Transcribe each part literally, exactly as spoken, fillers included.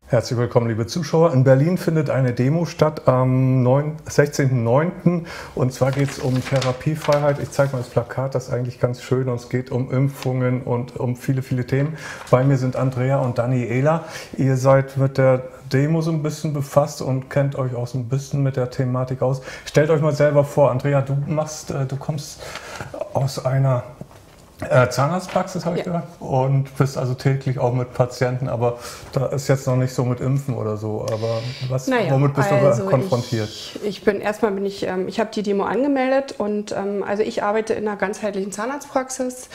Herzlich willkommen, liebe Zuschauer. In Berlin findet eine Demo statt am sechzehnten neunten und zwar geht es um Therapiefreiheit. Ich zeige mal das Plakat, das ist eigentlich ganz schön, und es geht um Impfungen und um viele, viele Themen. Bei mir sind Andrea und Daniela. Ihr seid mit der Demo so ein bisschen befasst und kennt euch auch so ein bisschen mit der Thematik aus. Stellt euch mal selber vor, Andrea, du machst, du kommst aus einer Äh, Zahnarztpraxis, habe ich ja. gehört, und bist also täglich auch mit Patienten, aber da ist jetzt noch nicht so mit Impfen oder so, aber was, naja, womit bist also du konfrontiert? Ich, ich bin erstmal bin ich, ähm, ich habe die Demo angemeldet und ähm, also ich arbeite in einer ganzheitlichen Zahnarztpraxis.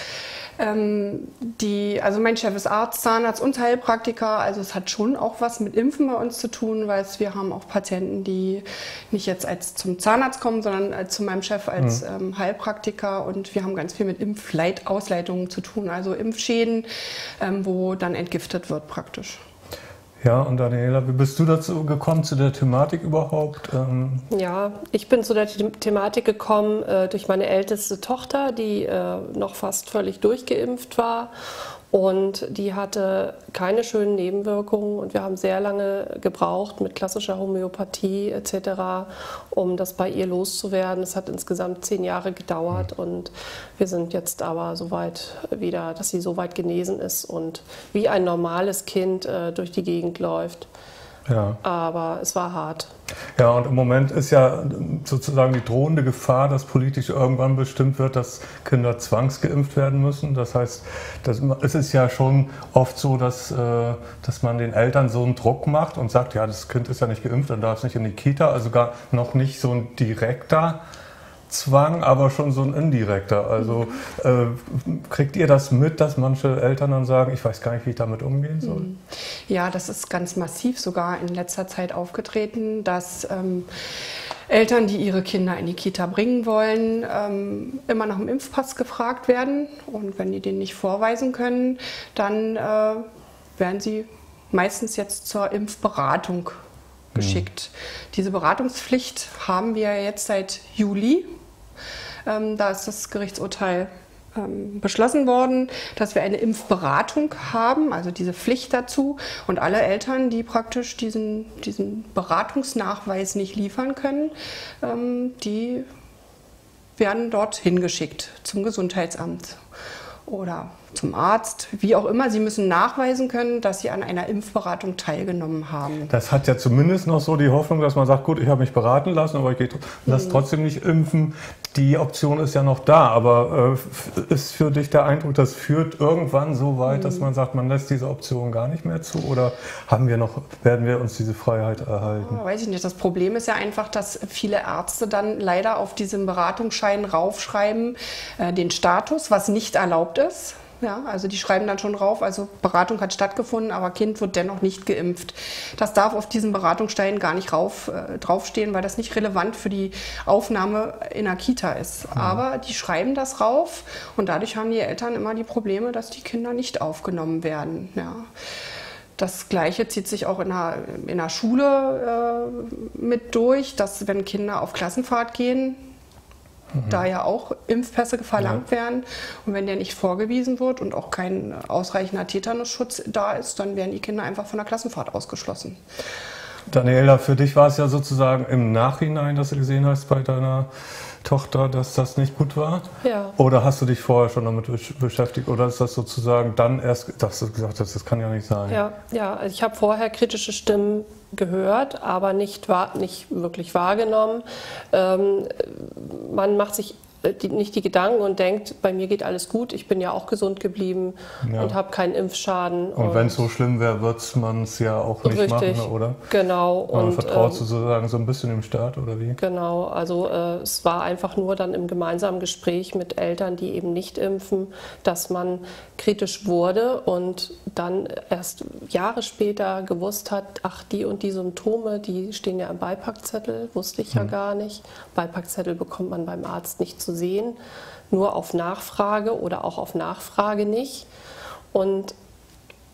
Ähm, die, also mein Chef ist Arzt, Zahnarzt und Heilpraktiker, also es hat schon auch was mit Impfen bei uns zu tun, weil es, wir haben auch Patienten, die nicht jetzt als zum Zahnarzt kommen, sondern als zu meinem Chef als mhm. ähm, Heilpraktiker, und wir haben ganz viel mit Impfausleitungen zu tun, also Impfschäden, ähm, wo dann entgiftet wird praktisch. Ja, und Daniela, wie bist du dazu gekommen, zu der Thematik überhaupt? Ähm ja, ich bin zu der The Thematik gekommen äh, durch meine älteste Tochter, die äh, noch fast völlig durchgeimpft war. Und die hatte keine schönen Nebenwirkungen, und wir haben sehr lange gebraucht mit klassischer Homöopathie et cetera, um das bei ihr loszuwerden. Es hat insgesamt zehn Jahre gedauert, und wir sind jetzt aber so weit wieder, dass sie so weit genesen ist und wie ein normales Kind äh, durch die Gegend läuft. Ja. Aber es war hart. Ja, und im Moment ist ja sozusagen die drohende Gefahr, dass politisch irgendwann bestimmt wird, dass Kinder zwangsgeimpft werden müssen. Das heißt, das, es ist ja schon oft so, dass, äh, dass man den Eltern so einen Druck macht und sagt, ja, das Kind ist ja nicht geimpft, dann darf es nicht in die Kita. Also gar noch nicht so ein direkter Zwang, aber schon so ein indirekter. Also äh, kriegt ihr das mit, dass manche Eltern dann sagen, ich weiß gar nicht, wie ich damit umgehen soll? Ja, das ist ganz massiv sogar in letzter Zeit aufgetreten, dass ähm, Eltern, die ihre Kinder in die Kita bringen wollen, ähm, immer nach dem Impfpass gefragt werden, und wenn die den nicht vorweisen können, dann äh, werden sie meistens jetzt zur Impfberatung geschickt. Mhm. Diese Beratungspflicht haben wir jetzt seit Juli. Ähm, da ist das Gerichtsurteil ähm, beschlossen worden, dass wir eine Impfberatung haben, also diese Pflicht dazu. Und alle Eltern, die praktisch diesen, diesen Beratungsnachweis nicht liefern können, ähm, die werden dort hingeschickt zum Gesundheitsamt oder zum Arzt, wie auch immer. Sie müssen nachweisen können, dass sie an einer Impfberatung teilgenommen haben. Das hat ja zumindest noch so die Hoffnung, dass man sagt, gut, ich habe mich beraten lassen, aber ich gehe das trotzdem nicht impfen. Die Option ist ja noch da, aber äh, ist für dich der Eindruck, das führt irgendwann so weit, mhm. dass man sagt, man lässt diese Option gar nicht mehr zu, oder haben wir noch, werden wir uns diese Freiheit erhalten? Oh, weiß ich nicht. Das Problem ist ja einfach, dass viele Ärzte dann leider auf diesem Beratungsschein raufschreiben, äh, den Status, was nicht erlaubt ist. Ja, also die schreiben dann schon drauf, also Beratung hat stattgefunden, aber Kind wird dennoch nicht geimpft. Das darf auf diesem Beratungsstein gar nicht rauf, äh, draufstehen, weil das nicht relevant für die Aufnahme in der Kita ist. Mhm. Aber die schreiben das rauf, und dadurch haben die Eltern immer die Probleme, dass die Kinder nicht aufgenommen werden. Ja. Das Gleiche zieht sich auch in der, in der Schule äh, mit durch, dass wenn Kinder auf Klassenfahrt gehen, Mhm. da ja auch Impfpässe verlangt ja. werden. Und wenn der nicht vorgewiesen wird und auch kein ausreichender Tetanusschutz da ist, dann werden die Kinder einfach von der Klassenfahrt ausgeschlossen. Daniela, für dich war es ja sozusagen im Nachhinein, dass du gesehen hast bei deiner Tochter, dass das nicht gut war? Ja. Oder hast du dich vorher schon damit beschäftigt? Oder ist das sozusagen dann erst, dass du gesagt hast, das kann ja nicht sein? Ja, ja, also ich habe vorher kritische Stimmen gehört, aber nicht, wahr, nicht wirklich wahrgenommen. Ähm, man macht sich die, nicht die Gedanken und denkt, bei mir geht alles gut, ich bin ja auch gesund geblieben ja. und habe keinen Impfschaden. Und, und wenn es so schlimm wäre, wird man es ja auch nicht richtig, machen, oder? Genau. Und, und vertraut ähm, sozusagen so ein bisschen dem Staat, oder wie? Genau, also äh, es war einfach nur dann im gemeinsamen Gespräch mit Eltern, die eben nicht impfen, dass man kritisch wurde und dann erst Jahre später gewusst hat, ach, die und die Symptome, die stehen ja im Beipackzettel, wusste ich ja hm. gar nicht. Beipackzettel bekommt man beim Arzt nicht zu sehen, nur auf Nachfrage oder auch auf Nachfrage nicht. Und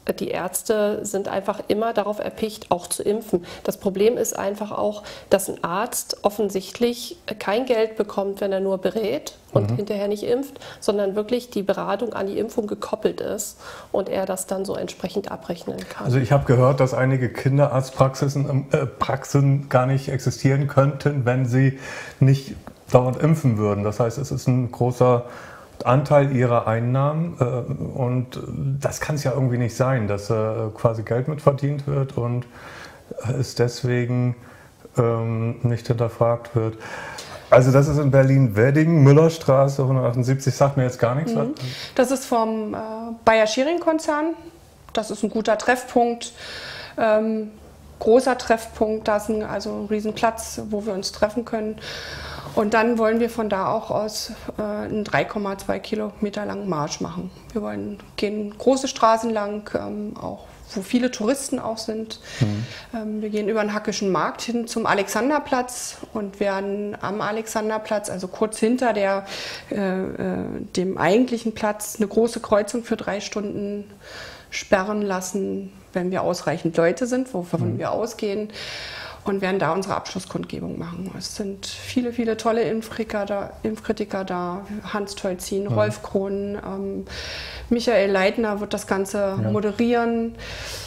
die Ärzte sind einfach immer darauf erpicht, auch zu impfen. Das Problem ist einfach auch, dass ein Arzt offensichtlich kein Geld bekommt, wenn er nur berät und mhm. hinterher nicht impft, sondern wirklich die Beratung an die Impfung gekoppelt ist und er das dann so entsprechend abrechnen kann. Also ich habe gehört, dass einige Kinderarztpraxen äh, Praxen gar nicht existieren könnten, wenn sie nicht dauernd impfen würden. Das heißt, es ist ein großer Anteil ihrer Einnahmen äh, und das kann es ja irgendwie nicht sein, dass äh, quasi Geld mit verdient wird und es deswegen ähm, nicht hinterfragt wird. Also das ist in Berlin-Wedding, Müllerstraße hundertachtundsiebzig, sagt mir jetzt gar nichts. Mhm. Das ist vom äh, Bayer-Schering-Konzern, das ist ein guter Treffpunkt, ähm, großer Treffpunkt, da ist ein, also ein Riesenplatz, wo wir uns treffen können. Und dann wollen wir von da auch aus äh, einen drei Komma zwei Kilometer langen Marsch machen. Wir wollen gehen große Straßen lang, ähm, auch wo viele Touristen auch sind. Mhm. Ähm, wir gehen über den Hackischen Markt hin zum Alexanderplatz und werden am Alexanderplatz, also kurz hinter der, äh, äh, dem eigentlichen Platz, eine große Kreuzung für drei Stunden sperren lassen, wenn wir ausreichend Leute sind, wovon mhm. wir ausgehen. Und werden da unsere Abschlusskundgebung machen. Es sind viele, viele tolle Impfkritiker da, Impfkritiker da. Hans Tolzin, ja. Rolf Krohn, ähm, Michael Leitner wird das Ganze ja. moderieren.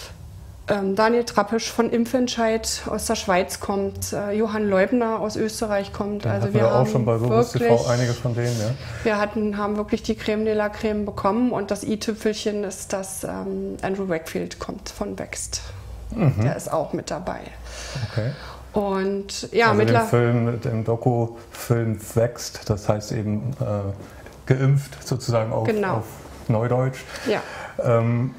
Ähm, Daniel Trappisch von Impfentscheid aus der Schweiz kommt. Äh, Johann Leubner aus Österreich kommt. Den also wir, wir wir haben auch schon bei Bewusst T V einige von denen. Ja. Wir hatten, haben wirklich die Creme de la Creme bekommen. Und das i-Tüpfelchen ist, dass ähm, Andrew Wakefield kommt von Wächst. Mhm. Der ist auch mit dabei. Okay. Und ja, also mit dem Film, dem Doku-Film Wächst, das heißt eben äh, geimpft sozusagen auf, genau. auf Neudeutsch. Ja. Ähm,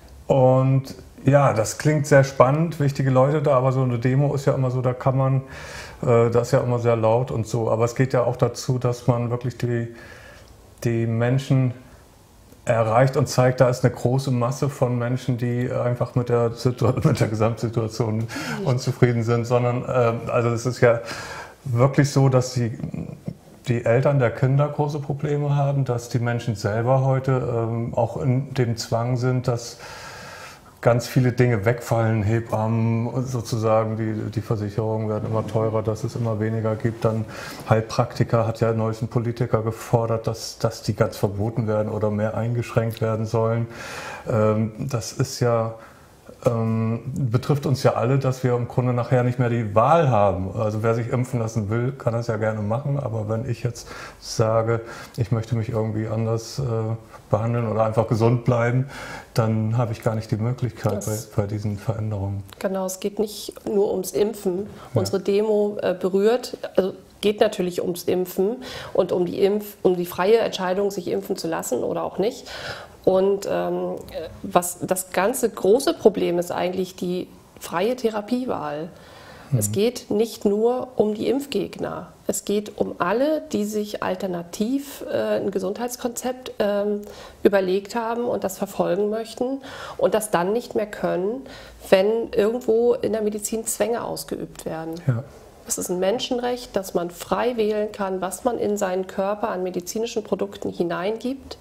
und ja, das klingt sehr spannend, wichtige Leute da, aber so eine Demo ist ja immer so, da kann man, äh, das ist ja immer sehr laut und so, aber es geht ja auch dazu, dass man wirklich die, die Menschen erreicht und zeigt, da ist eine große Masse von Menschen, die einfach mit der, mit der Gesamtsituation unzufrieden sind, sondern äh, also es ist ja wirklich so, dass die, die Eltern der Kinder große Probleme haben, dass die Menschen selber heute ähm, auch in dem Zwang sind, dass ganz viele Dinge wegfallen, Hebammen sozusagen, die, die Versicherungen werden immer teurer, dass es immer weniger gibt. Dann Heilpraktiker hat ja neulich ein Politiker gefordert, dass, dass die ganz verboten werden oder mehr eingeschränkt werden sollen. Ähm, das ist ja, ähm, betrifft uns ja alle, dass wir im Grunde nachher nicht mehr die Wahl haben. Also wer sich impfen lassen will, kann das ja gerne machen, aber wenn ich jetzt sage, ich möchte mich irgendwie anders äh, behandeln oder einfach gesund bleiben, dann habe ich gar nicht die Möglichkeit bei, bei diesen Veränderungen. Genau, es geht nicht nur ums Impfen. Ja. Unsere Demo äh, berührt, also geht natürlich ums Impfen und um die, Impf-, um die freie Entscheidung, sich impfen zu lassen oder auch nicht. Und ähm, was das ganze große Problem ist eigentlich die freie Therapiewahl. Mhm. Es geht nicht nur um die Impfgegner. Es geht um alle, die sich alternativ äh, ein Gesundheitskonzept ähm, überlegt haben und das verfolgen möchten und das dann nicht mehr können, wenn irgendwo in der Medizin Zwänge ausgeübt werden. Ja. Es ist ein Menschenrecht, dass man frei wählen kann, was man in seinen Körper an medizinischen Produkten hineingibt.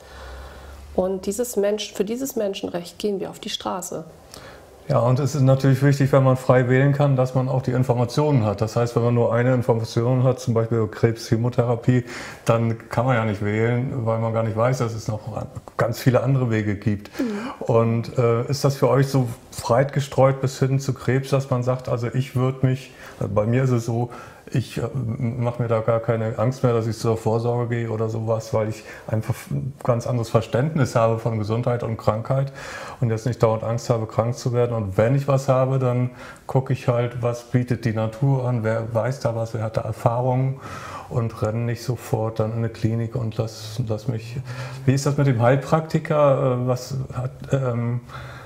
Und dieses Mensch, für dieses Menschenrecht gehen wir auf die Straße. Ja, und es ist natürlich wichtig, wenn man frei wählen kann, dass man auch die Informationen hat. Das heißt, wenn man nur eine Information hat, zum Beispiel Krebschemotherapie, dann kann man ja nicht wählen, weil man gar nicht weiß, dass es noch ganz viele andere Wege gibt. Mhm. Und äh, ist das für euch so breit gestreut bis hin zu Krebs, dass man sagt, also ich würde mich, also bei mir ist es so, ich mache mir da gar keine Angst mehr, dass ich zur Vorsorge gehe oder sowas, weil ich einfach ein ganz anderes Verständnis habe von Gesundheit und Krankheit und jetzt nicht dauernd Angst habe, krank zu werden. Und wenn ich was habe, dann gucke ich halt, was bietet die Natur an, wer weiß da was, wer hat da Erfahrungen und renne nicht sofort dann in eine Klinik und lass, lass mich... Wie ist das mit dem Heilpraktiker? Was hat... Ähm,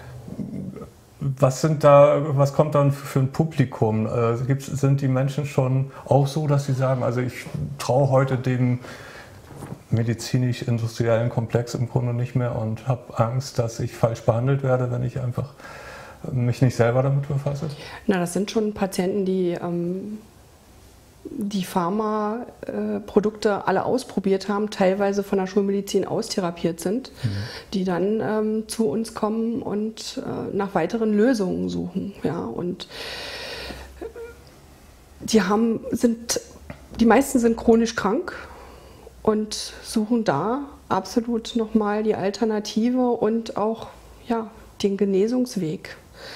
Was sind da, was kommt dann für ein Publikum? Äh, gibt's, sind die Menschen schon auch so, dass sie sagen, also ich traue heute dem medizinisch-industriellen Komplex im Grunde nicht mehr und habe Angst, dass ich falsch behandelt werde, wenn ich einfach mich nicht selber damit befasse? Na, das sind schon Patienten, die ähm, die Pharmaprodukte alle ausprobiert haben, teilweise von der Schulmedizin austherapiert sind, mhm. die dann ähm, zu uns kommen und äh, nach weiteren Lösungen suchen. Ja, und die haben, sind, die meisten sind chronisch krank und suchen da absolut nochmal die Alternative und auch ja, den Genesungsweg.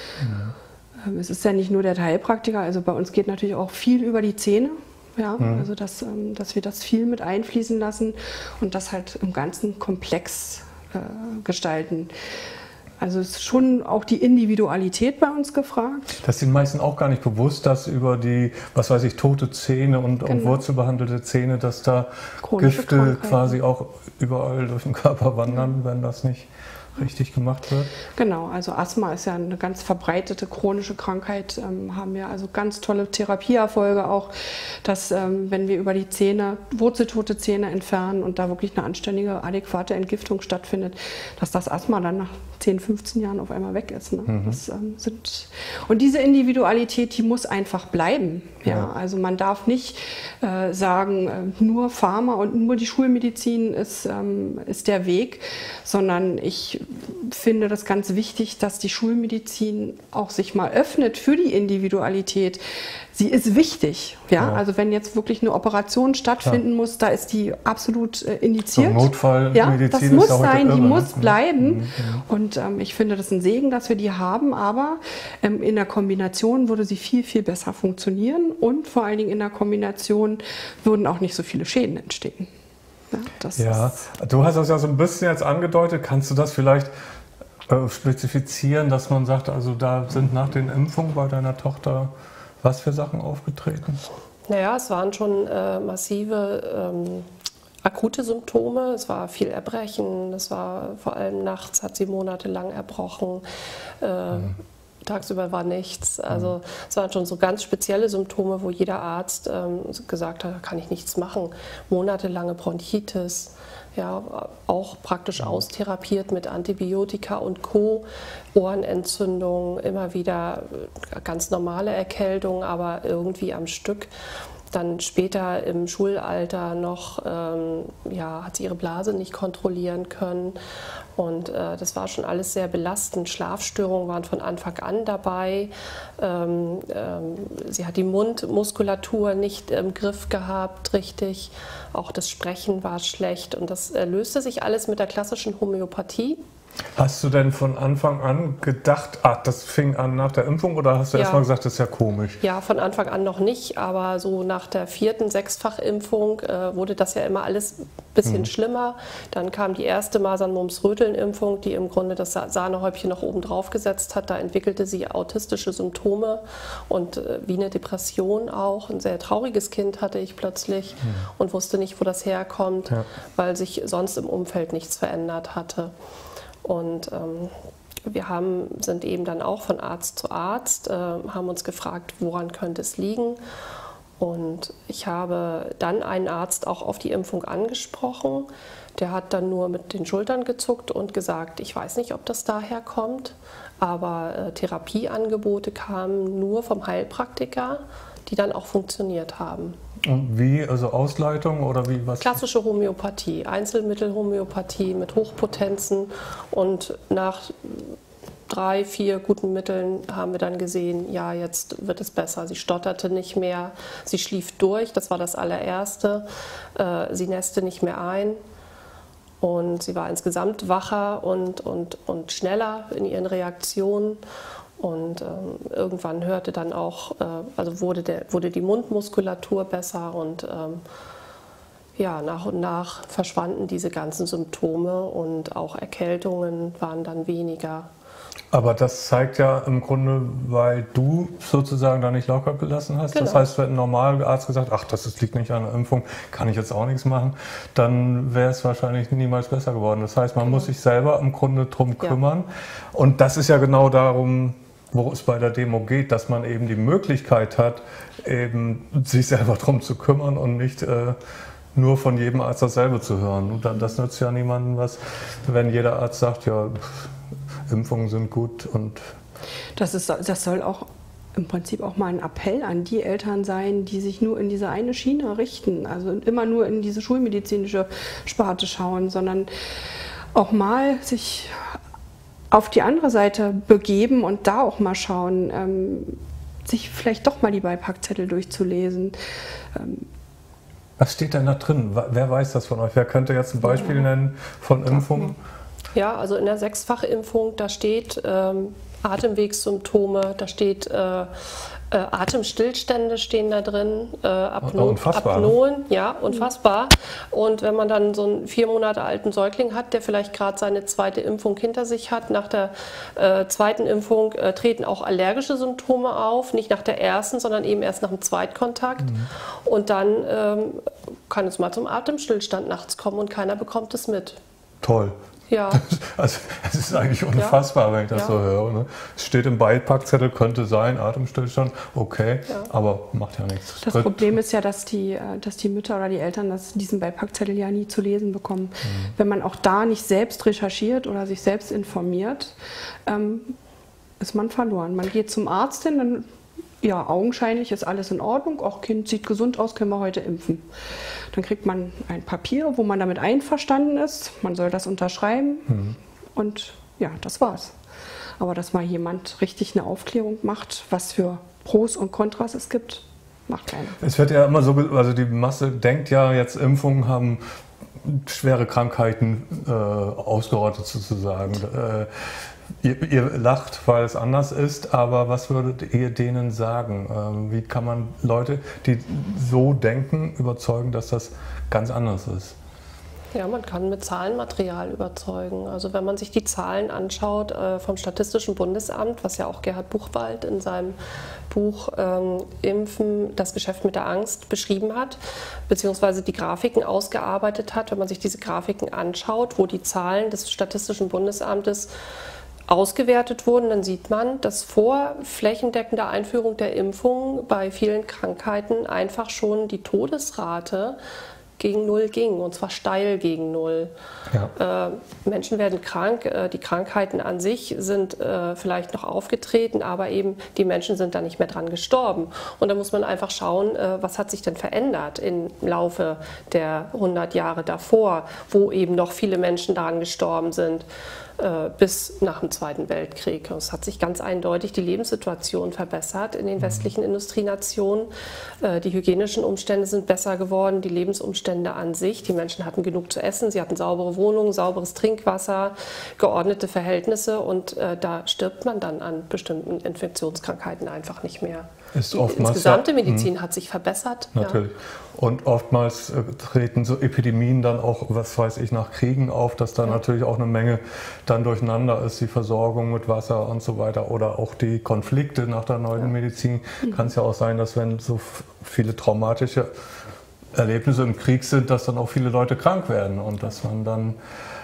Mhm. Es ist ja nicht nur der Heilpraktiker, also bei uns geht natürlich auch viel über die Zähne. Ja, mhm. also dass, dass wir das viel mit einfließen lassen und das halt im ganzen Komplex äh, gestalten. Also es ist schon auch die Individualität bei uns gefragt. Das ist den meisten auch gar nicht bewusst, dass über die, was weiß ich, tote Zähne und, genau. und wurzelbehandelte Zähne, dass da chronische Gifte Krankheiten quasi auch überall durch den Körper wandern, mhm. wenn das nicht richtig gemacht wird. Genau, also Asthma ist ja eine ganz verbreitete chronische Krankheit, ähm, haben wir also ganz tolle Therapieerfolge auch, dass ähm, wenn wir über die Zähne, wurzeltote Zähne entfernen und da wirklich eine anständige, adäquate Entgiftung stattfindet, dass das Asthma dann nach zehn, fünfzehn Jahren auf einmal weg ist. Ne? Mhm. Das, ähm, sind, und diese Individualität, die muss einfach bleiben. Ja? Ja. Also man darf nicht äh, sagen, äh, nur Pharma und nur die Schulmedizin ist, ähm, ist der Weg, sondern ich finde das ganz wichtig, dass die Schulmedizin auch sich mal öffnet für die Individualität. Sie ist wichtig. Ja? Ja. Also wenn jetzt wirklich eine Operation stattfinden ja. muss, da ist die absolut äh, indiziert. So Notfallmedizin ja, das ist muss ja heute sein, irre, die ne? muss bleiben. Mhm. Und ähm, ich finde das ein Segen, dass wir die haben, aber ähm, in der Kombination würde sie viel, viel besser funktionieren und vor allen Dingen in der Kombination würden auch nicht so viele Schäden entstehen. Ja, das ja, du hast das ja so ein bisschen jetzt angedeutet. Kannst du das vielleicht äh, spezifizieren, dass man sagt, also da sind nach den Impfungen bei deiner Tochter was für Sachen aufgetreten? Naja, es waren schon äh, massive ähm, akute Symptome. Es war viel Erbrechen, es war vor allem nachts, hat sie monatelang erbrochen. Äh, mhm. Tagsüber war nichts. Also es waren schon so ganz spezielle Symptome, wo jeder Arzt ähm, gesagt hat, da kann ich nichts machen. Monatelange Bronchitis, ja, auch praktisch austherapiert mit Antibiotika und Co. Ohrenentzündung, immer wieder ganz normale Erkältung, aber irgendwie am Stück. Dann später im Schulalter noch, ähm, ja, hat sie ihre Blase nicht kontrollieren können. Und äh, das war schon alles sehr belastend. Schlafstörungen waren von Anfang an dabei. Ähm, ähm, sie hat die Mundmuskulatur nicht im Griff gehabt, richtig. Auch das Sprechen war schlecht. Und das äh, löste sich alles mit der klassischen Homöopathie. Hast du denn von Anfang an gedacht, ah, das fing an nach der Impfung, oder hast du ja. erst mal gesagt, das ist ja komisch? Ja, von Anfang an noch nicht, aber so nach der vierten Sechsfachimpfung äh, wurde das ja immer alles ein bisschen mhm. schlimmer. Dann kam die erste Masern-Mumps-Röteln-Impfung, die im Grunde das Sahnehäubchen noch oben drauf gesetzt hat. Da entwickelte sie autistische Symptome und äh, wie eine Depression auch. Ein sehr trauriges Kind hatte ich plötzlich mhm. und wusste nicht, wo das herkommt, ja. weil sich sonst im Umfeld nichts verändert hatte. Und ähm, wir haben, sind eben dann auch von Arzt zu Arzt, äh, haben uns gefragt, woran könnte es liegen. Und ich habe dann einen Arzt auch auf die Impfung angesprochen. Der hat dann nur mit den Schultern gezuckt und gesagt, ich weiß nicht, ob das daher kommt, aber äh, Therapieangebote kamen nur vom Heilpraktiker, die dann auch funktioniert haben. Und wie, also Ausleitung oder wie was? Klassische Homöopathie, Einzelmittelhomöopathie mit Hochpotenzen, und nach drei, vier guten Mitteln haben wir dann gesehen, ja, jetzt wird es besser. Sie stotterte nicht mehr, sie schlief durch, das war das allererste, äh, sie nässte nicht mehr ein und sie war insgesamt wacher und, und, und schneller in ihren Reaktionen. Und ähm, irgendwann hörte dann auch, äh, also wurde, der, wurde die Mundmuskulatur besser und ähm, ja, nach und nach verschwanden diese ganzen Symptome und auch Erkältungen waren dann weniger. Aber das zeigt ja im Grunde, weil du sozusagen da nicht locker gelassen hast. Genau. Das heißt, wenn ein normaler Arzt gesagt, ach, das liegt nicht an der Impfung, kann ich jetzt auch nichts machen, dann wäre es wahrscheinlich niemals besser geworden. Das heißt, man genau. muss sich selber im Grunde drum kümmern. Ja. Und das ist ja genau darum, wo es bei der Demo geht, dass man eben die Möglichkeit hat, eben sich selber drum zu kümmern und nicht äh, nur von jedem Arzt dasselbe zu hören. Und dann, das nützt ja niemandem was, wenn jeder Arzt sagt, ja, Impfungen sind gut. Und das ist, das soll auch im Prinzip auch mal ein Appell an die Eltern sein, die sich nur in diese eine Schiene richten, also immer nur in diese schulmedizinische Sparte schauen, sondern auch mal sich auf die andere Seite begeben und da auch mal schauen, ähm, sich vielleicht doch mal die Beipackzettel durchzulesen. Ähm, Was steht denn da drin? Wer weiß das von euch? Wer könnte jetzt ein Beispiel ja. nennen von Impfungen? Ja, also in der Sechsfachimpfung, da steht ähm, Atemwegssymptome, da steht äh, äh, Atemstillstände stehen da drin, äh, Apno unfassbar, Apnoen, ne? ja, unfassbar. Und wenn man dann so einen vier Monate alten Säugling hat, der vielleicht gerade seine zweite Impfung hinter sich hat, nach der äh, zweiten Impfung äh, treten auch allergische Symptome auf, nicht nach der ersten, sondern eben erst nach dem Zweitkontakt. Mhm. Und dann ähm, kann es mal zum Atemstillstand nachts kommen und keiner bekommt es mit. Toll. Ja. Also es ist eigentlich unfassbar, ja. wenn ich das ja. so höre. Ne? Es steht im Beipackzettel, könnte sein, Atemstillstand, okay, ja. aber macht ja nichts. Das Dritt. Problem ist ja, dass die, dass die Mütter oder die Eltern das, diesen Beipackzettel ja nie zu lesen bekommen. Mhm. Wenn man auch da nicht selbst recherchiert oder sich selbst informiert, ähm, ist man verloren. Man geht zum Arzt hin, dann ja, augenscheinlich ist alles in Ordnung, auch Kind sieht gesund aus, können wir heute impfen. Dann kriegt man ein Papier, wo man damit einverstanden ist, man soll das unterschreiben mhm. und ja, das war's. Aber dass mal jemand richtig eine Aufklärung macht, was für Pros und Kontras es gibt, macht keiner. Es wird ja immer so, also die Masse denkt ja, jetzt Impfungen haben schwere Krankheiten äh, ausgerottet sozusagen. Äh, Ihr, ihr lacht, weil es anders ist, aber was würdet ihr denen sagen? Ähm, wie kann man Leute, die so denken, überzeugen, dass das ganz anders ist? Ja, man kann mit Zahlenmaterial überzeugen. Also wenn man sich die Zahlen anschaut äh, vom Statistischen Bundesamt, was ja auch Gerhard Buchwald in seinem Buch ähm, Impfen, das Geschäft mit der Angst beschrieben hat, beziehungsweise die Grafiken ausgearbeitet hat, wenn man sich diese Grafiken anschaut, wo die Zahlen des Statistischen Bundesamtes ausgewertet wurden, dann sieht man, dass vor flächendeckender Einführung der Impfung bei vielen Krankheiten einfach schon die Todesrate gegen Null ging, und zwar steil gegen Null. Ja. Äh, Menschen werden krank, äh, die Krankheiten an sich sind äh, vielleicht noch aufgetreten, aber eben die Menschen sind da nicht mehr dran gestorben. Und da muss man einfach schauen, äh, was hat sich denn verändert im Laufe der hundert Jahre davor, wo eben noch viele Menschen daran gestorben sind, äh, bis nach dem Zweiten Weltkrieg. Und es hat sich ganz eindeutig die Lebenssituation verbessert in den mhm. westlichen Industrienationen. Äh, die hygienischen Umstände sind besser geworden, die Lebensumstände an sich. Die Menschen hatten genug zu essen, sie hatten saubere Wohnungen, sauberes Trinkwasser, geordnete Verhältnisse, und äh, da stirbt man dann an bestimmten Infektionskrankheiten einfach nicht mehr. Ist die oftmals insgesamte ja, Medizin hat sich verbessert. Natürlich. Ja. Und oftmals äh, treten so Epidemien dann auch, was weiß ich, nach Kriegen auf, dass da ja. natürlich auch eine Menge dann durcheinander ist, die Versorgung mit Wasser und so weiter, oder auch die Konflikte nach der neuen ja. Medizin. Mhm. Kann es ja auch sein, dass wenn so viele traumatische Erlebnisse im Krieg sind, dass dann auch viele Leute krank werden und dass man dann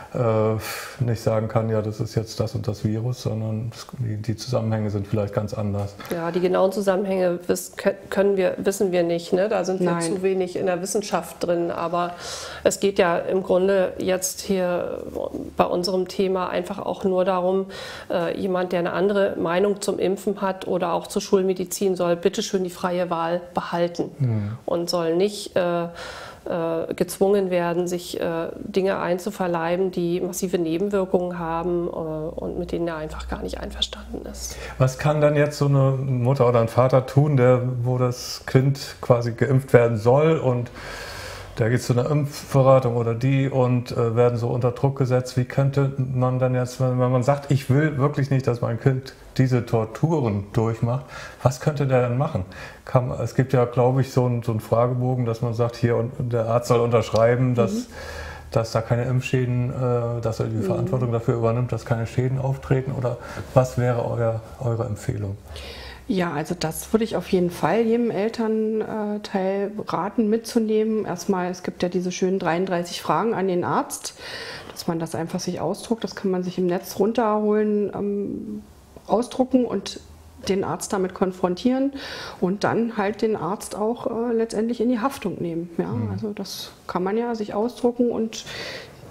äh, nicht sagen kann, ja, das ist jetzt das und das Virus, sondern die, die Zusammenhänge sind vielleicht ganz anders. Ja, die genauen Zusammenhänge wiss, können wir, wissen wir nicht, ne? Da sind wir Nein. zu wenig in der Wissenschaft drin, aber es geht ja im Grunde jetzt hier bei unserem Thema einfach auch nur darum, äh, jemand, der eine andere Meinung zum Impfen hat oder auch zur Schulmedizin, soll bitteschön die freie Wahl behalten hm. und soll nicht äh, gezwungen werden, sich äh, Dinge einzuverleiben, die massive Nebenwirkungen haben äh, und mit denen er einfach gar nicht einverstanden ist. Was kann dann jetzt so eine Mutter oder ein Vater tun, der, wo das Kind quasi geimpft werden soll, und der geht zu einer Impfberatung oder die und äh, werden so unter Druck gesetzt? Wie könnte man dann jetzt, wenn, wenn man sagt, ich will wirklich nicht, dass mein Kind diese Torturen durchmacht, was könnte der dann machen? Kann, es gibt ja, glaube ich, so einen, so einen Fragebogen, dass man sagt, hier, und der Arzt soll unterschreiben, dass, mhm. dass da keine Impfschäden, äh, dass er die mhm. Verantwortung dafür übernimmt, dass keine Schäden auftreten, oder was wäre euer, eure Empfehlung? Ja, also das würde ich auf jeden Fall jedem Elternteil raten, mitzunehmen. Erstmal, es gibt ja diese schönen dreiunddreißig Fragen an den Arzt, dass man das einfach sich ausdruckt. Das kann man sich im Netz runterholen, ähm, ausdrucken und den Arzt damit konfrontieren und dann halt den Arzt auch äh, letztendlich in die Haftung nehmen. Ja? Mhm. Also das kann man ja sich ausdrucken und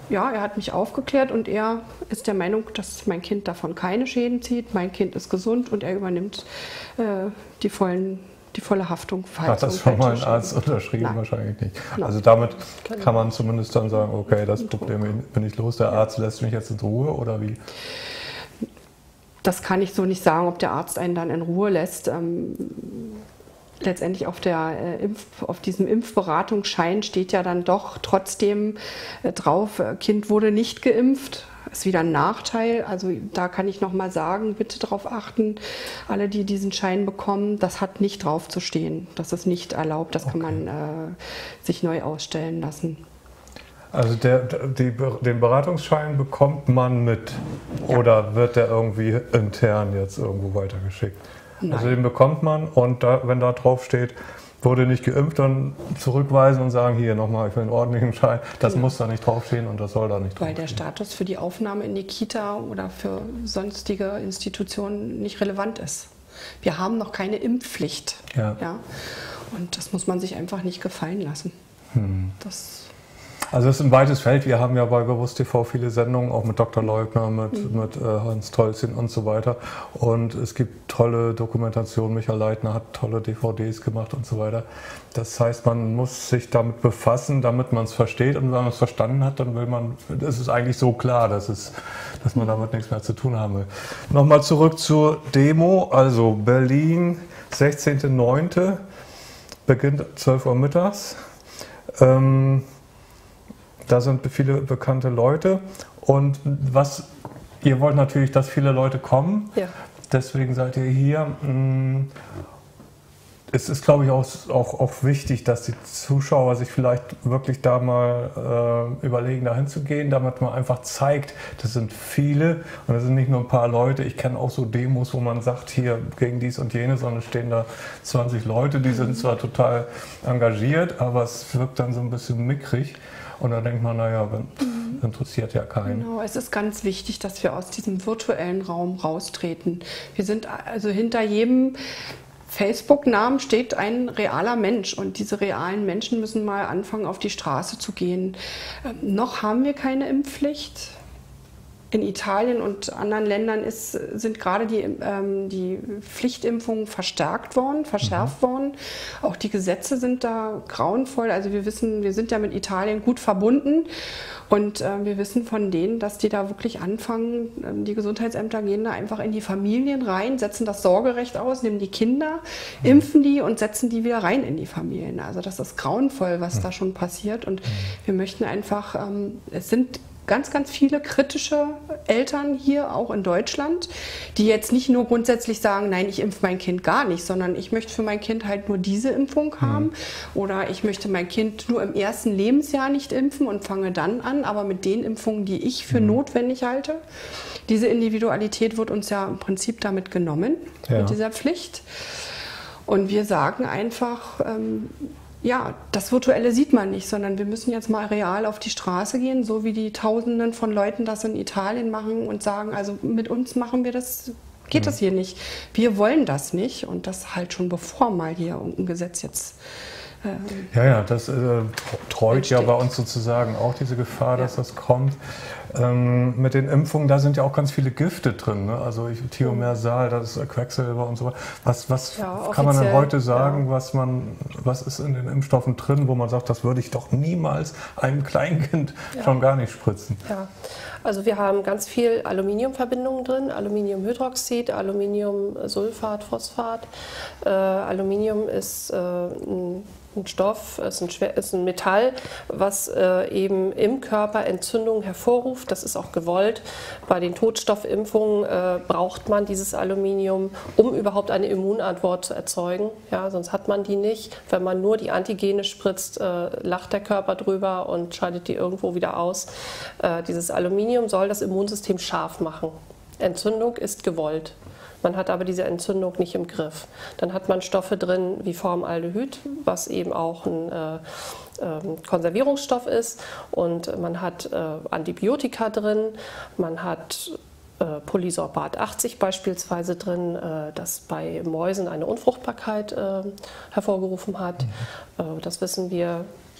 ja, er hat mich aufgeklärt und er ist der Meinung, dass mein Kind davon keine Schäden zieht. Mein Kind ist gesund und er übernimmt äh, die, vollen, die volle Haftung. Hat das schon mal ein Arzt unterschrieben? Nein. Wahrscheinlich nicht. Nein. Also damit kann man zumindest dann sagen, okay, das Problem bin ich los, der Arzt lässt mich jetzt in Ruhe oder wie? Das kann ich so nicht sagen, ob der Arzt einen dann in Ruhe lässt. Ähm, letztendlich auf, der, äh, Impf, auf diesem Impfberatungsschein steht ja dann doch trotzdem äh, drauf, äh, Kind wurde nicht geimpft. Ist wieder ein Nachteil. Also da kann ich noch mal sagen, bitte darauf achten, alle, die diesen Schein bekommen, das hat nicht drauf zu stehen. Das ist nicht erlaubt, das okay. kann man äh, sich neu ausstellen lassen. Also der, die, den Beratungsschein bekommt man mit ja. oder wird der irgendwie intern jetzt irgendwo weitergeschickt? Nein. Also den bekommt man und da, wenn da drauf steht, wurde nicht geimpft, dann zurückweisen und sagen, hier nochmal, ich will einen ordentlichen Schein. Das genau. muss da nicht draufstehen und das soll da nicht draufstehen. Weil der Status für die Aufnahme in die Kita oder für sonstige Institutionen nicht relevant ist. Wir haben noch keine Impfpflicht. Ja. Ja? Und das muss man sich einfach nicht gefallen lassen. Hm. Das Also es ist ein weites Feld. Wir haben ja bei Bewusst T V viele Sendungen, auch mit Doktor Leubner, mit, mhm. mit äh, Hans Tolzien und so weiter. Und es gibt tolle Dokumentationen. Michael Leitner hat tolle D V Ds gemacht und so weiter. Das heißt, man muss sich damit befassen, damit man es versteht. Und wenn man es verstanden hat, dann will man, es ist eigentlich so klar, dass, es, dass man damit nichts mehr zu tun haben will. Nochmal zurück zur Demo. Also Berlin, sechzehnter neunter beginnt zwölf Uhr mittags. Ähm, Da sind viele bekannte Leute und was ihr wollt natürlich, dass viele Leute kommen. Ja. Deswegen seid ihr hier. Es ist, glaube ich, auch, auch, auch wichtig, dass die Zuschauer sich vielleicht wirklich da mal äh, überlegen, da hinzugehen, damit man einfach zeigt, das sind viele und das sind nicht nur ein paar Leute. Ich kenne auch so Demos, wo man sagt, hier gegen dies und jenes, sondern stehen da zwanzig Leute, die sind zwar total engagiert, aber es wirkt dann so ein bisschen mickrig. Und dann denkt man, naja, mhm. interessiert ja keinen. Genau, es ist ganz wichtig, dass wir aus diesem virtuellen Raum raustreten. Wir sind also hinter jedem Facebook-Namen steht ein realer Mensch und diese realen Menschen müssen mal anfangen, auf die Straße zu gehen. Ähm, noch haben wir keine Impfpflicht. In Italien und anderen Ländern ist, sind gerade die, ähm, die Pflichtimpfungen verstärkt worden, verschärft mhm. worden. Auch die Gesetze sind da grauenvoll. Also wir wissen, wir sind ja mit Italien gut verbunden und äh, wir wissen von denen, dass die da wirklich anfangen, äh, die Gesundheitsämter gehen da einfach in die Familien rein, setzen das Sorgerecht aus, nehmen die Kinder, mhm. impfen die und setzen die wieder rein in die Familien. Also das ist grauenvoll, was mhm. da schon passiert und mhm. wir möchten einfach, ähm, es sind ganz, ganz viele kritische Eltern hier, auch in Deutschland, die jetzt nicht nur grundsätzlich sagen, nein, ich impfe mein Kind gar nicht, sondern ich möchte für mein Kind halt nur diese Impfung haben mhm. oder ich möchte mein Kind nur im ersten Lebensjahr nicht impfen und fange dann an, aber mit den Impfungen, die ich für mhm. notwendig halte. Diese Individualität wird uns ja im Prinzip damit genommen, ja. mit dieser Pflicht. Und wir sagen einfach, ähm, ja, das Virtuelle sieht man nicht, sondern wir müssen jetzt mal real auf die Straße gehen, so wie die Tausenden von Leuten das in Italien machen und sagen, also mit uns machen wir das, geht mhm. das hier nicht. Wir wollen das nicht und das halt schon bevor mal hier irgendein Gesetz jetzt ähm, Ja, ja, das äh, treut entsteht. Ja bei uns sozusagen auch diese Gefahr, ja. dass das kommt. Ähm, mit den Impfungen, da sind ja auch ganz viele Gifte drin, ne? Also ich, Thiomersal, das ist Quecksilber und so weiter. Was, was ja, kann man denn heute sagen, ja. was, man, was ist in den Impfstoffen drin, wo man sagt, das würde ich doch niemals einem Kleinkind ja. schon gar nicht spritzen? Ja, also wir haben ganz viel Aluminiumverbindungen drin, Aluminiumhydroxid, Aluminiumsulfat, Phosphat. Äh, Aluminium ist äh, ein ein Stoff, ist ein, schwer, ist ein Metall, was äh, eben im Körper Entzündungen hervorruft. Das ist auch gewollt. Bei den Totstoffimpfungen äh, braucht man dieses Aluminium, um überhaupt eine Immunantwort zu erzeugen. Ja, sonst hat man die nicht. Wenn man nur die Antigene spritzt, äh, lacht der Körper drüber und scheidet die irgendwo wieder aus. Äh, dieses Aluminium soll das Immunsystem scharf machen. Entzündung ist gewollt. Man hat aber diese Entzündung nicht im Griff. Dann hat man Stoffe drin wie Formaldehyd, was eben auch ein äh, äh, Konservierungsstoff ist. Und man hat äh, Antibiotika drin, man hat äh, Polysorbat achtzig beispielsweise drin, äh, das bei Mäusen eine Unfruchtbarkeit äh, hervorgerufen hat. Mhm. Äh, das wissen wir.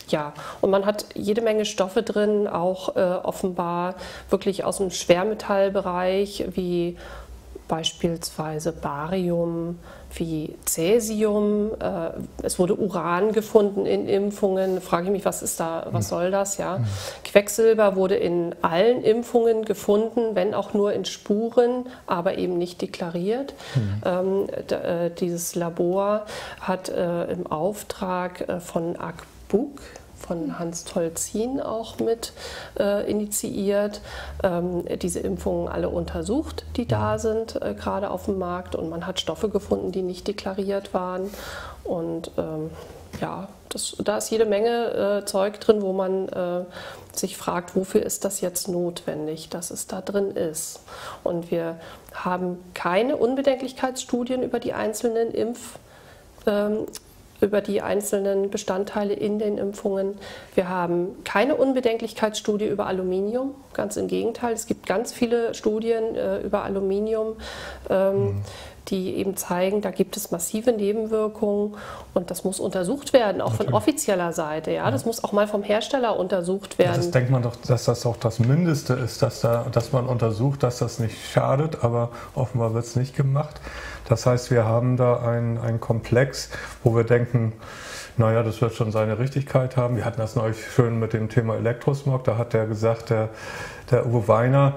Ja, und man hat jede Menge Stoffe drin, auch äh, offenbar wirklich aus dem Schwermetallbereich, wie beispielsweise Barium, wie Cäsium. Äh, es wurde Uran gefunden in Impfungen. Da frage ich mich, was ist da, was soll das? Ja? Mhm. Quecksilber wurde in allen Impfungen gefunden, wenn auch nur in Spuren, aber eben nicht deklariert. Mhm. Ähm, d- äh, dieses Labor hat äh, im Auftrag äh, von A C B U C, von Hans Tolzin auch mit äh, initiiert, ähm, diese Impfungen alle untersucht, die da sind, äh, gerade auf dem Markt, und man hat Stoffe gefunden, die nicht deklariert waren, und ähm, ja, das, da ist jede Menge äh, Zeug drin, wo man äh, sich fragt, wofür ist das jetzt notwendig, dass es da drin ist. Und wir haben keine Unbedenklichkeitsstudien über die einzelnen Impf ähm, über die einzelnen Bestandteile in den Impfungen. Wir haben keine Unbedenklichkeitsstudie über Aluminium, ganz im Gegenteil. Es gibt ganz viele Studien äh, über Aluminium, ähm, mhm. die eben zeigen, da gibt es massive Nebenwirkungen, und das muss untersucht werden, auch Natürlich. Von offizieller Seite. Ja? Das muss auch mal vom Hersteller untersucht werden. Das denkt man doch, dass das auch das Mindeste ist, dass, da, dass man untersucht, dass das nicht schadet, aber offenbar wird es nicht gemacht. Das heißt, wir haben da einen, einen Komplex, wo wir denken, naja, das wird schon seine Richtigkeit haben. Wir hatten das neulich schön mit dem Thema Elektrosmog. Da hat der gesagt, der, der Uwe Weiner,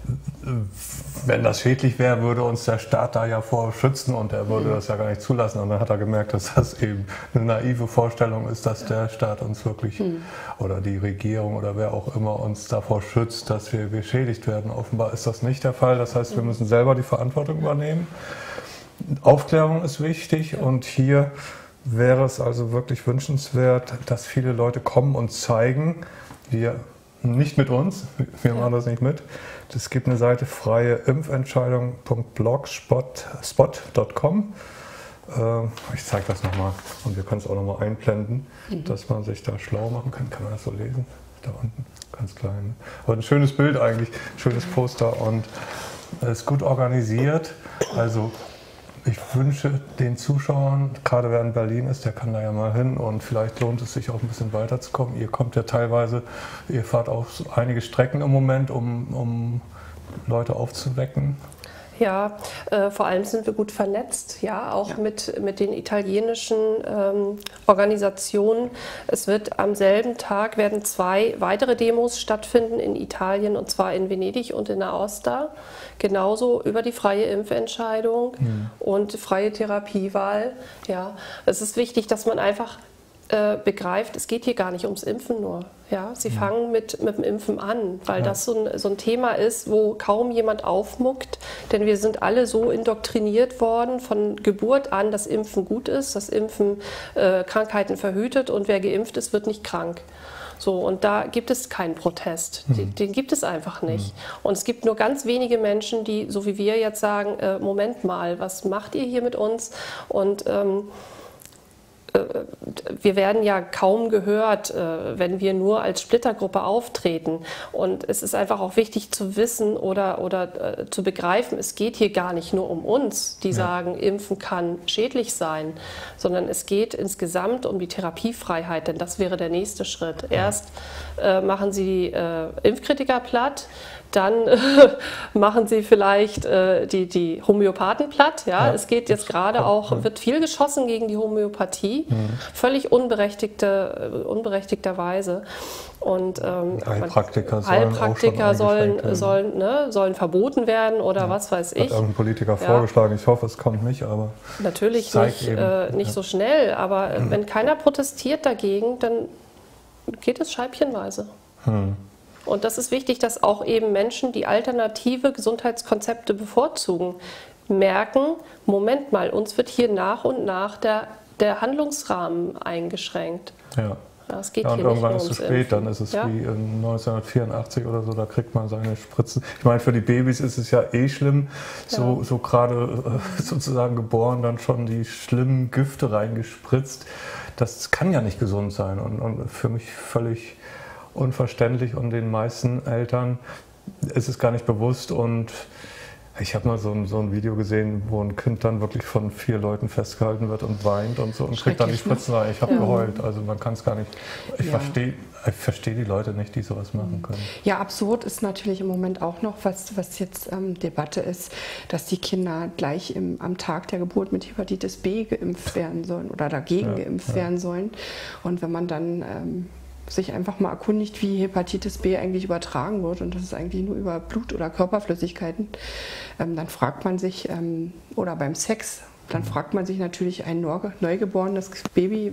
wenn das schädlich wäre, würde uns der Staat da ja vor schützen, und er würde das ja gar nicht zulassen. Und dann hat er gemerkt, dass das eben eine naive Vorstellung ist, dass der Staat uns wirklich mhm. oder die Regierung oder wer auch immer uns davor schützt, dass wir geschädigt werden. Offenbar ist das nicht der Fall. Das heißt, wir müssen selber die Verantwortung übernehmen. Aufklärung ist wichtig, und hier wäre es also wirklich wünschenswert, dass viele Leute kommen und zeigen, wir nicht mit uns, wir machen das nicht mit. Es gibt eine Seite freie impfentscheidung punkt blogspot punkt com. Ich zeige das nochmal, und wir können es auch nochmal einblenden, mhm. dass man sich da schlau machen kann. Kann man das so lesen? Da unten, ganz klein. Aber ein schönes Bild eigentlich, schönes Poster, und es ist gut organisiert. Also ich wünsche den Zuschauern, gerade wer in Berlin ist, der kann da ja mal hin, und vielleicht lohnt es sich auch ein bisschen weiterzukommen. Ihr kommt ja teilweise, ihr fahrt auch einige Strecken im Moment, um, um Leute aufzuwecken. Ja, äh, vor allem sind wir gut vernetzt, ja, auch ja. Mit, mit den italienischen ähm, Organisationen. Es wird am selben Tag werden zwei weitere Demos stattfinden in Italien, und zwar in Venedig und in Aosta. Genauso über die freie Impfentscheidung mhm. und freie Therapiewahl. Ja, es ist wichtig, dass man einfach äh, begreift, es geht hier gar nicht ums Impfen nur. Ja, sie mhm. fangen mit, mit dem Impfen an, weil ja. das so ein, so ein Thema ist, wo kaum jemand aufmuckt, denn wir sind alle so indoktriniert worden von Geburt an, dass Impfen gut ist, dass Impfen äh, Krankheiten verhütet, und wer geimpft ist, wird nicht krank. So, und da gibt es keinen Protest, mhm. den, den gibt es einfach nicht. Mhm. Und es gibt nur ganz wenige Menschen, die, so wie wir jetzt sagen, äh, Moment mal, was macht ihr hier mit uns? Und ähm, wir werden ja kaum gehört, wenn wir nur als Splittergruppe auftreten. Und es ist einfach auch wichtig zu wissen oder, oder zu begreifen, es geht hier gar nicht nur um uns, die ja. sagen, Impfen kann schädlich sein, sondern es geht insgesamt um die Therapiefreiheit, denn das wäre der nächste Schritt. Ja. Erst äh, machen Sie die äh, Impfkritiker platt, dann äh, machen Sie vielleicht äh, die, die Homöopathen platt. Ja? Ja, es geht jetzt gerade auch, wird viel geschossen gegen die Homöopathie, mhm. völlig unberechtigte, unberechtigterweise. Und ähm, Heilpraktiker sollen, Heilpraktiker sollen, sollen, ne, sollen verboten werden oder ja. was weiß ich. Hat irgendein Politiker ja. vorgeschlagen, ich hoffe, es kommt nicht, aber natürlich nicht, äh, nicht ja. so schnell. Aber mhm. wenn keiner protestiert dagegen, dann geht es scheibchenweise. Mhm. Und das ist wichtig, dass auch eben Menschen, die alternative Gesundheitskonzepte bevorzugen, merken, Moment mal, uns wird hier nach und nach der, der Handlungsrahmen eingeschränkt. Ja. Das geht ja, und hier irgendwann nicht ist es nur spät, Impfen. dann ist es ja? wie in neunzehnhundertvierundachtzig oder so, da kriegt man seine Spritzen. Ich meine, für die Babys ist es ja eh schlimm, so, ja. so gerade äh, sozusagen geboren, dann schon die schlimmen Gifte reingespritzt. Das kann ja nicht gesund sein, und, und für mich völlig unverständlich, und den meisten Eltern ist es gar nicht bewusst, und Ich habe mal so ein, so ein Video gesehen, wo ein Kind dann wirklich von vier Leuten festgehalten wird und weint und so und kriegt dann die Spritzen rein. Ich habe ja. geheult. Also man kann es gar nicht. Ich ja. verstehe ich versteh die Leute nicht, die sowas machen können. Ja, absurd ist natürlich im Moment auch noch, was, was jetzt ähm, Debatte ist, dass die Kinder gleich im, am Tag der Geburt mit Hepatitis B geimpft werden sollen oder dagegen ja, geimpft ja. werden sollen. Und wenn man dann ähm, sich einfach mal erkundigt, wie Hepatitis B eigentlich übertragen wird, und das ist eigentlich nur über Blut- oder Körperflüssigkeiten, ähm, dann fragt man sich, ähm, oder beim Sex, dann fragt man sich natürlich, ein neugeborenes Baby,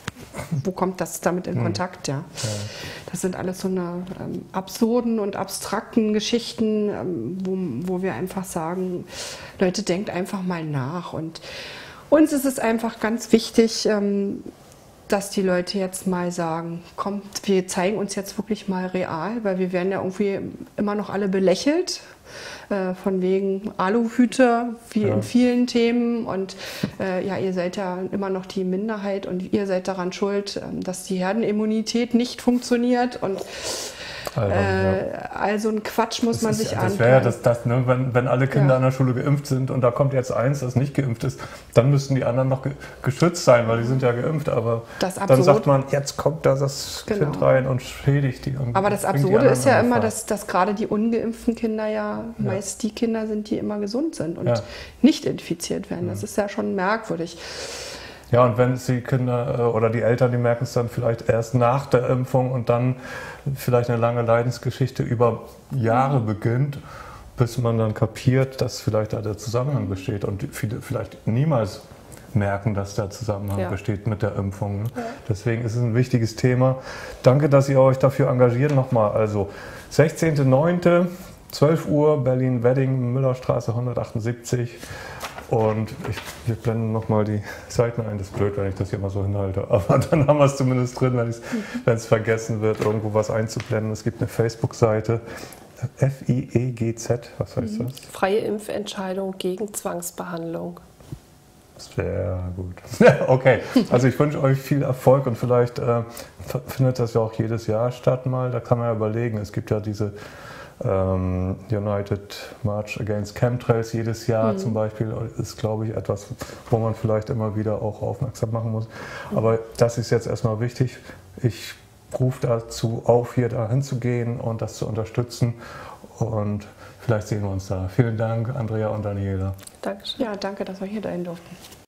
wo kommt das damit in Kontakt? Ja. ja. Das sind alles so eine ähm, absurden und abstrakten Geschichten, ähm, wo, wo wir einfach sagen, Leute, denkt einfach mal nach. Und uns ist es einfach ganz wichtig, ähm, dass die Leute jetzt mal sagen, kommt, wir zeigen uns jetzt wirklich mal real, weil wir werden ja irgendwie immer noch alle belächelt, äh, von wegen Aluhüte, wie ja. in vielen Themen, und äh, ja, ihr seid ja immer noch die Minderheit und ihr seid daran schuld, äh, dass die Herdenimmunität nicht funktioniert, und Also, äh, ja. also ein Quatsch muss das man ist, sich anschauen. Das wäre ja das, das ne? wenn, wenn alle Kinder ja. an der Schule geimpft sind und da kommt jetzt eins, das nicht geimpft ist, dann müssten die anderen noch ge geschützt sein, weil die sind ja geimpft. Aber dann sagt man, jetzt kommt da das genau. Kind rein und schädigt die irgendwie. Aber das Absurde ist ja immer, dass, dass gerade die ungeimpften Kinder ja, ja meist die Kinder sind, die immer gesund sind und ja. nicht infiziert werden. Das ja. ist ja schon merkwürdig. Ja, und wenn es die Kinder oder die Eltern, die merken es dann vielleicht erst nach der Impfung und dann vielleicht eine lange Leidensgeschichte über Jahre beginnt, bis man dann kapiert, dass vielleicht da der Zusammenhang besteht, und viele vielleicht niemals merken, dass der Zusammenhang ja. besteht mit der Impfung. Ja. Deswegen ist es ein wichtiges Thema. Danke, dass ihr euch dafür engagiert. Nochmal, also sechzehnter neunter zwölf Uhr, Berlin-Wedding, Müllerstraße hundertachtundsiebzig. Und ich, wir blenden nochmal die Seiten ein. Das ist blöd, wenn ich das hier mal so hinhalte. Aber dann haben wir es zumindest drin, wenn es vergessen wird, irgendwo was einzublenden. Es gibt eine Facebook-Seite, F I E G Z, was heißt das? Freie Impfentscheidung gegen Zwangsbehandlung. Sehr gut. Okay, also ich wünsche euch viel Erfolg, und vielleicht äh, findet das ja auch jedes Jahr statt mal. Da kann man ja überlegen, es gibt ja diese Um, United March Against Chemtrails jedes Jahr mhm. zum Beispiel, ist, glaube ich, etwas, wo man vielleicht immer wieder auch aufmerksam machen muss. Mhm. Aber das ist jetzt erstmal wichtig. Ich rufe dazu auf, hier dahin zu gehen und das zu unterstützen. Und vielleicht sehen wir uns da. Vielen Dank, Andrea und Daniela. Dankeschön. Ja, danke, dass wir hier dahin durften.